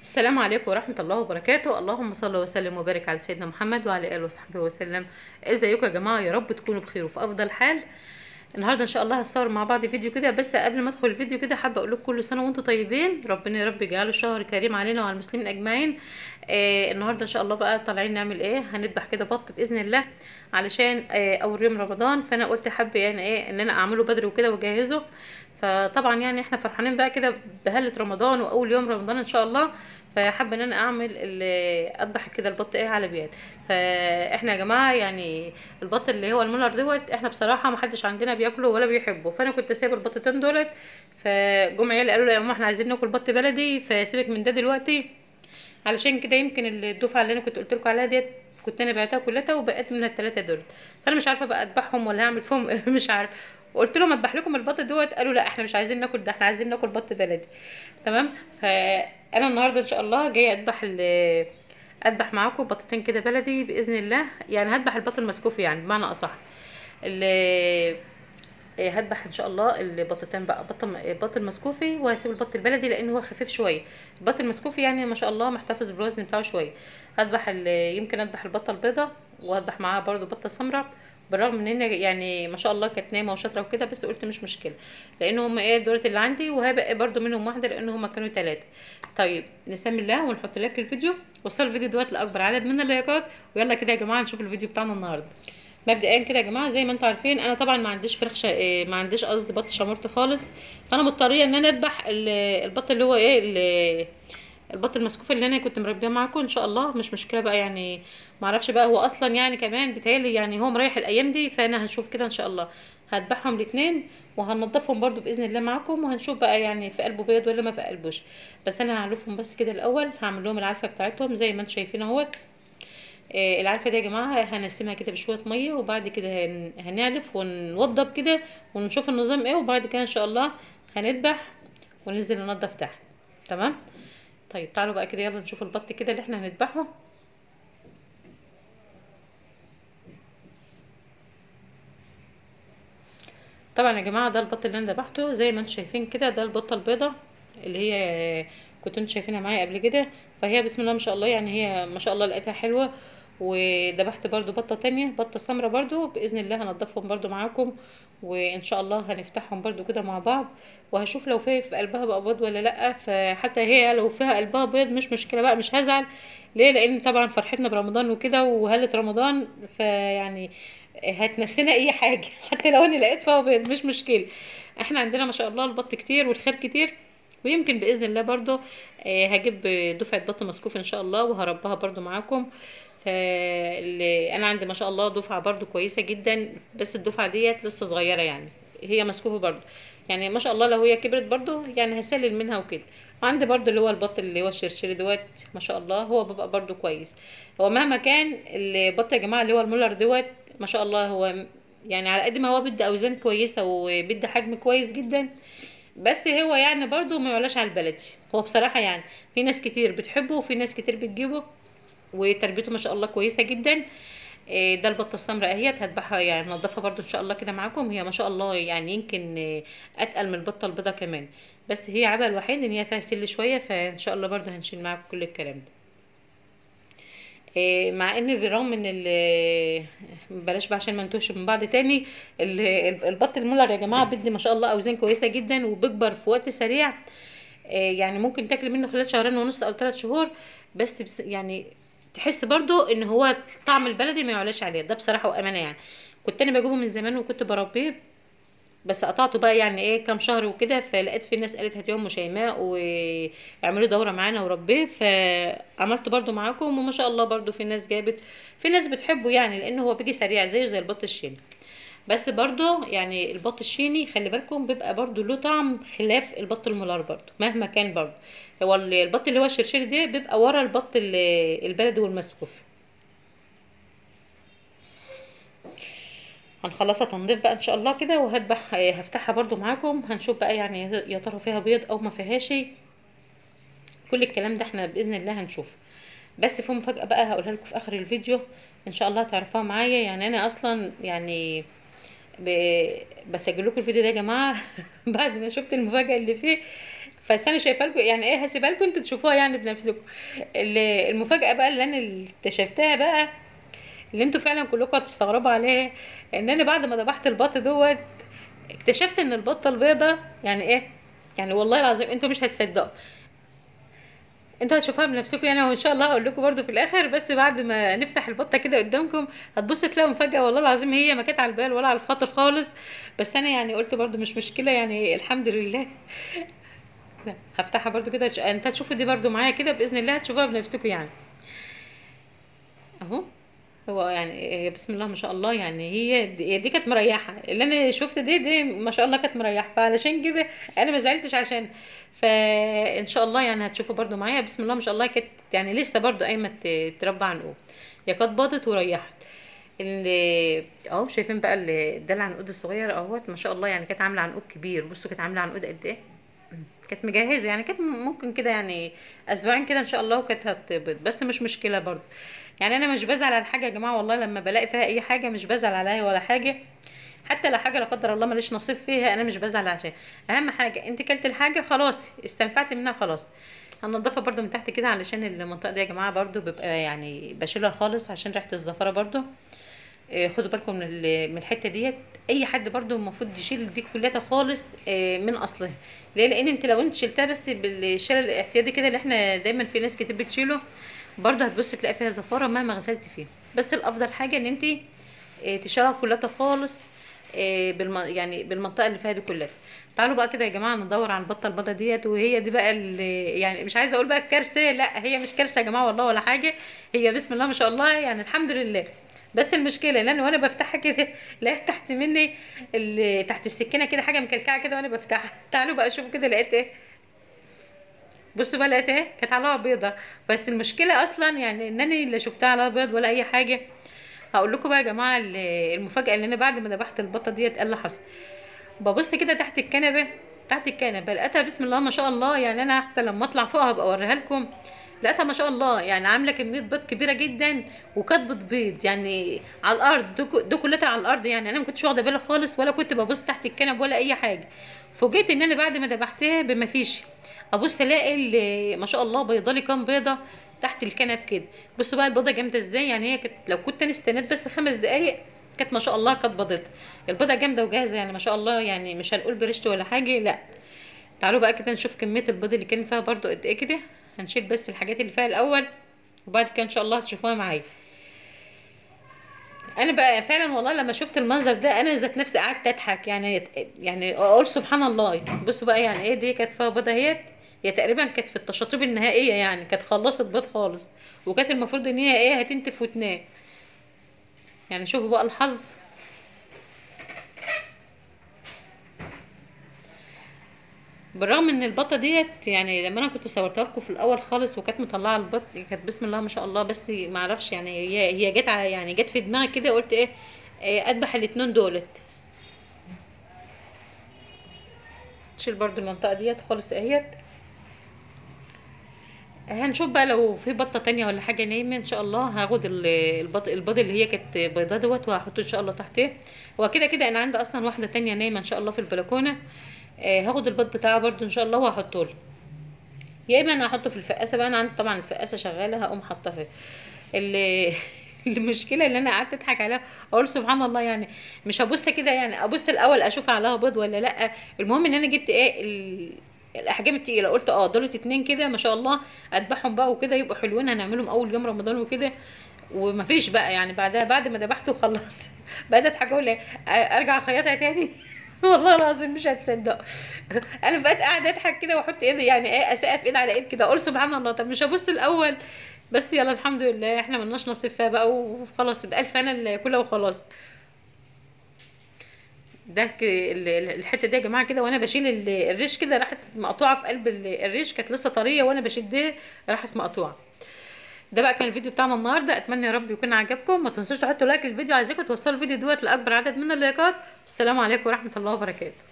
السلام عليكم ورحمة الله وبركاته. اللهم صل وسلم وبارك على سيدنا محمد وعلى آله وصحبه وسلم. ازيكم يا جماعة؟ يا رب تكونوا بخير وفي أفضل حال. النهارده ان شاء الله هنصور مع بعض فيديو كده، بس قبل ما ادخل الفيديو كده حابه اقول لكم كل سنه وانتم طيبين. ربنا يا رب يجعله شهر كريم علينا وعلى المسلمين اجمعين. النهارده ان شاء الله بقى طالعين نعمل ايه، هنذبح كده بط باذن الله علشان اول يوم رمضان. فانا قلت حابه يعني ايه ان انا اعمله بدري وكده واجهزه. فطبعا يعني احنا فرحانين بقى كده بهلة رمضان واول يوم رمضان ان شاء الله. فحابه ان انا اذبح كده البط ايه على بيات. فاحنا يا جماعه يعني البط اللي هو المولر دوت احنا بصراحه ما حدش عندنا بياكله ولا بيحبه، فانا كنت سايبه البطتين دولت. فجم عيالي قالوا لي يا ماما احنا عايزين ناكل بط بلدي، فسيبك من ده دلوقتي. علشان كده يمكن الدفعه اللي انا كنت قلت لكم عليها ديت كنت انا بعتها كلها وبقيت منها الثلاثه دول. فانا مش عارفه بقى اذبحهم ولا هعمل فيهم مش عارف. قلت لهم اذبح لكم البط دوت، قالوا لا احنا مش عايزين ناكل ده، احنا عايزين ناكل بط بلدي. تمام. فانا النهارده ان شاء الله جايه اذبح معاكم بطتين كده بلدي باذن الله. يعني هذبح البط المسكوفي يعني بمعنى اصح. هذبح ان شاء الله البطتين بقى، بط المسكوفي، وهسيب البط البلدي لان هو خفيف شويه. البط المسكوفي يعني ما شاء الله محتفظ بالوزن بتاعه شويه. يمكن اذبح البطه البيضه، وهذبح معاها برضو بطه سمراء. بالرغم ان يعني ما شاء الله كانت نايمه وشاطره وكده، بس قلت مش مشكله لان هم ايه دولت اللي عندي، وهيبقى برضو منهم واحده لان هم كانوا ثلاثه. طيب نسمي الله ونحط لايك للفيديو. وصل الفيديو دوت لاكبر عدد من اللايكات. ويلا كده يا جماعه نشوف الفيديو بتاعنا النهارده. مبدئيا كده يا جماعه زي ما انتم عارفين انا طبعا ما عنديش ما عنديش قصدي بط شمورت خالص. فانا مضطريه ان انا اذبح البط اللي هو ايه البط المسكوف اللي انا كنت مربيه معاكم ان شاء الله. مش مشكله بقى يعني. ما اعرفش بقى هو اصلا يعني كمان بيتهيألي يعني هو مريح الايام دي، فانا هنشوف كده ان شاء الله. هذبحهم الاثنين وهنضفهم برضو باذن الله معاكم، وهنشوف بقى يعني في قلبه بيض ولا ما في قلبوش. بس انا هعلفهم بس كده الاول، هعمل لهم العلفه بتاعتهم زي ما انتم شايفين اهوت. العلفه دي يا جماعه هنقسمها كده بشويه ميه، وبعد كده هنعلف ونوضب كده ونشوف النظام ايه، وبعد كده ان شاء الله هنذبح وننزل ننضف تحت. تمام. طيب تعالوا بقى كده يلا نشوف البط كده اللي احنا هنذبحه. طبعا يا جماعه ده البط اللي انا ذبحته زي ما انتم شايفين كده، ده البطه البيضه اللي هي كنت انتوا شايفينها معايا قبل كده. فهي بسم الله ما شاء الله يعني هي ما شاء الله لقيتها حلوه. وذبحت برضو بطه تانية، بطه سمرة برضو باذن الله هنضفهم برضو معاكم. وان شاء الله هنفتحهم برضو كده مع بعض، وهشوف لو في قلبها بقى بيض ولا لا. فحتى هي لو فيها قلبها بيض مش مشكله بقى، مش هزعل. ليه؟ لان طبعا فرحتنا برمضان وكده وهلة رمضان، فيعني هتنسينا اي حاجه حتى لو انا لقيت فيها بيض مش مشكله. احنا عندنا ما شاء الله البط كتير والخير كتير. ويمكن باذن الله برضو هجيب دفعه بط مسكوف ان شاء الله وهربها برضو معاكم. انا عندي ما شاء الله دفعه برضو كويسه جدا، بس الدفعه ديت لسه صغيره يعني. هي مسكوفه برضو. يعني ما شاء الله لو هي كبرت برضو يعني هسلل منها وكده. وعندي برضو اللي هو البط اللي هو الشرشري دوت ما شاء الله هو بيبقى برضو كويس. هو مهما كان البط يا جماعه اللي هو المولر دوت ما شاء الله هو يعني على قد ما هو بيدي اوزان كويسه وبيدي حجم كويس جدا، بس هو يعني برضو ما يعلاش على البلدي. هو بصراحه يعني في ناس كتير بتحبه وفي ناس كتير بتجيبه، وتربيته ما شاء الله كويسه جدا. ده البطه السمراء اهيت هذبحها يعني نضفها برضو ان شاء الله كده معاكم. هي ما شاء الله يعني يمكن اتقل من البطه البيضه كمان، بس هي عيبها الوحيد ان هي فيها سل شويه، فان شاء الله برضو هنشيل معاكم كل الكلام ده. مع ان بالرغم ان بلاش بقى عشان ما نتوهش من بعض تاني. البط المولر يا جماعه بيدي ما شاء الله اوزان كويسه جدا وبيكبر في وقت سريع. يعني ممكن تاكل منه خلال شهرين ونص او 3 شهور. بس يعني تحس برضو ان هو طعم البلدي ما يعلاش عليه، ده بصراحه وامانه يعني. كنت انا بجيبه من زمان وكنت بربيه، بس قطعته بقى يعني ايه كام شهر وكده. فلقيت في ناس قالت هاتيهم شيماء واعملوا دوره معانا وربيه، فعملت برضو معاكم وما شاء الله برضو في ناس جابت. في ناس بتحبه يعني لانه هو بيجي سريع زيه زي البط الشيني. بس برضو يعني البط الشيني خلي بالكم بيبقى برضو له طعم خلاف البط المولار برضو مهما كان برضو. هو البط اللي هو الشرشيري ده بيبقى ورا البط البلدي والمسكوف. هنخلصها تنظيف بقى ان شاء الله كده وهذبح هفتحها برضو معاكم. هنشوف بقى يعني يا ترى فيها بيض او ما فيهاش. كل الكلام ده احنا باذن الله هنشوف. بس في مفاجاه بقى هقولها لكم في اخر الفيديو ان شاء الله تعرفوها معايا. يعني انا اصلا يعني بسجل لكم الفيديو ده يا جماعه بعد ما شفت المفاجاه اللي فيه. بس انا شايفه لكم يعني ايه، هسيبها لكم انتوا تشوفوها يعني بنفسكم. المفاجاه بقى اللي انا اكتشفتها بقى، اللي انتوا فعلا كلكم هتستغربوا عليها، ان انا بعد ما ذبحت البط دوت اكتشفت ان البطه البيضه يعني ايه، يعني والله العظيم انتوا مش هتصدقوا. انتوا هتشوفوها بنفسكم يعني، وان شاء الله هقول لكم برده في الاخر. بس بعد ما نفتح البطه كده قدامكم هتبصوا تلاقوا مفاجاه، والله العظيم هي ما كانت على البال ولا على الخاطر خالص. بس انا يعني قلت برده مش مشكله يعني، الحمد لله. هفتحها برده كده انت هتشوفوا دي برده معايا كده باذن الله، هتشوفوها بنفسكم يعني. اهو. هو يعني بسم الله ما شاء الله، يعني هي دي كانت مريحه، اللي انا شفت دي ما شاء الله كانت مريحه، فعلشان كده انا ما زعلتش عشان. فان شاء الله يعني هتشوفوا برده معايا بسم الله ما شاء الله، كانت يعني لسه برده قايمه تربى عنقود. هي كانت باضت وريحت. اللي اهو شايفين بقى ده العنقود الصغير اهوت ما شاء الله، يعني كانت عامله عنقود كبير. بصوا كانت عامله عنقود قد ايه، كانت مجهزه يعني، كانت ممكن كده يعني اسبوعين كده ان شاء الله وكانت هتبيض. بس مش مشكله برضه يعني، انا مش بزعل على حاجه يا جماعه، والله لما بلاقي فيها اي حاجه مش بزعل عليها ولا حاجه. حتى لو حاجه لا قدر الله ماليش نصيب فيها انا مش بزعل عشان. اهم حاجه انت كلت الحاجه خلاص، استنفعت منها خلاص. هنضفها برده من تحت كده علشان المنطقه دي يا جماعه برده بيبقى يعني بشيلها خالص عشان ريحه الزفره برده. خدوا بالكم من الحته ديت. اي حد برده المفروض يشيل دي كلها خالص من اصلها. ليه؟ لان انت لو انت شلتها بس بالشيل الاعتيادي كده اللي احنا دايما في ناس كتير بتشيله، برده هتبص تلاقي فيها زفاره مهما غسلت فيها. بس الافضل حاجه ان انت تشيلها كلها خالص يعني بالمنطقه اللي فيها دي كلها. تعالوا بقى كده يا جماعه ندور على البطه البيضه ديت، وهي دي بقى اللي يعني مش عايزه اقول بقى الكارثه، لا هي مش كارثه يا جماعه والله ولا حاجه. هي بسم الله ما شاء الله يعني الحمد لله. بس المشكله ان انا وانا بفتحها كده لقيت تحت مني تحت السكينه كده حاجه مكلكعه كده وانا بفتحها. تعالوا بقى شوفوا كده لقيت ايه. بصوا بقى لقيت ايه، كانت عليها بيضه. بس المشكله اصلا يعني ان انا لا شفتها عليها بيض ولا اي حاجه. هقول لكم بقى يا جماعه المفاجاه، اللي انا بعد ما ذبحت البطه ديت ايه اللي حصل. ببص كده تحت الكنبه، تحت الكنبه لقيتها بسم الله ما شاء الله، يعني انا حتى لما اطلع فوق هبقى اوريها لكم. لقيتها ما شاء الله يعني عامله كميه بيض كبيره جدا، وكانت بتبيض يعني على الارض. دو كلها على الارض يعني، انا ما كنتش واخده بالي خالص ولا كنت ببص تحت الكنب ولا اي حاجه. فوجئت ان انا بعد ما ذبحتها بما فيش ابص الاقي ما شاء الله بيضالي كام بيضه تحت الكنب كده. بصوا بقى البيضه جامده ازاي، يعني هي كانت لو كنت انا استنيت بس 5 دقايق كانت ما شاء الله كانت بيضت. البيضه جامده وجاهزه يعني ما شاء الله، يعني مش هنقول برشت ولا حاجه لا. تعالوا بقى كده نشوف كميه البيض اللي كان فيها برضو قد ايه كده. هنشيل بس الحاجات اللي فيها الاول، وبعد كده ان شاء الله هتشوفوها معايا. انا بقى فعلا والله لما شفت المنظر ده انا ذات نفسي قعدت اضحك يعني اقول سبحان الله. بصوا بقى يعني ايه، دي كانت فيها بيضه اهيت. هي تقريبا كانت في التشاطيب النهائيه يعني، كانت خلصت بيض خالص. وكانت المفروض ان هي ايه هتنتف وتنام. يعني شوفوا بقى الحظ. بالرغم ان البطه ديت يعني لما انا كنت صورتها لكم في الاول خالص وكانت مطلعه البط كانت بسم الله ما شاء الله، بس ما اعرفش يعني هي جت يعني جت في دماغي كده قلت ايه اذبح الاتنين دولت. شيل برضو المنطقه ديت خالص اهيت. هنشوف بقى لو في بطه تانية ولا حاجه نايمه ان شاء الله هاخد البيض اللي هي كانت بيضه دوت وهحطه ان شاء الله تحتيه. هو كده كده انا عندي اصلا واحده تانية نايمه ان شاء الله في البلكونه. هاخد البيض بتاعها برضو ان شاء الله وهحطه له. يا اما انا هحطه في الفقاسه بقى، انا عندي طبعا الفقاسه شغاله هقوم حاطاه فيها. اللي المشكله اللي انا قعدت اضحك عليها اقول سبحان الله يعني. مش هبص كده يعني ابص الاول اشوف عليها بيض ولا لا. المهم ان انا جبت ايه الاحجام التقيله، قلت دولت اتنين كده ما شاء الله اذبحهم بقى وكده يبقوا حلوين، هنعملهم اول يوم رمضان وكده. ومفيش بقى يعني بعدها بعد ما ذبحت وخلصت بقيت اضحك اقول ايه ارجع اخيطها تاني والله العظيم مش هتصدق. انا بقيت قاعده اضحك كده واحط ايدي يعني ايه اسقف ايد على ايد كده اقول سبحان الله. طب مش هبص الاول؟ بس يلا الحمد لله احنا ملناش نصيب فيها بقى وخلاص يبقى الف انا اللي كلها وخلاص. ده الحته دي يا جماعه كده وانا بشيل الريش كده راحت مقطوعه في قلب الريش، كانت لسه طريه وانا بشدها راحت مقطوعه. ده بقى كان الفيديو بتاعنا النهارده، اتمنى يا رب يكون عجبكم. ما تنسوش تحطوا لايك للفيديو، عايزاكم توصلوا الفيديو دوت لاكبر عدد من اللايكات. السلام عليكم ورحمه الله وبركاته.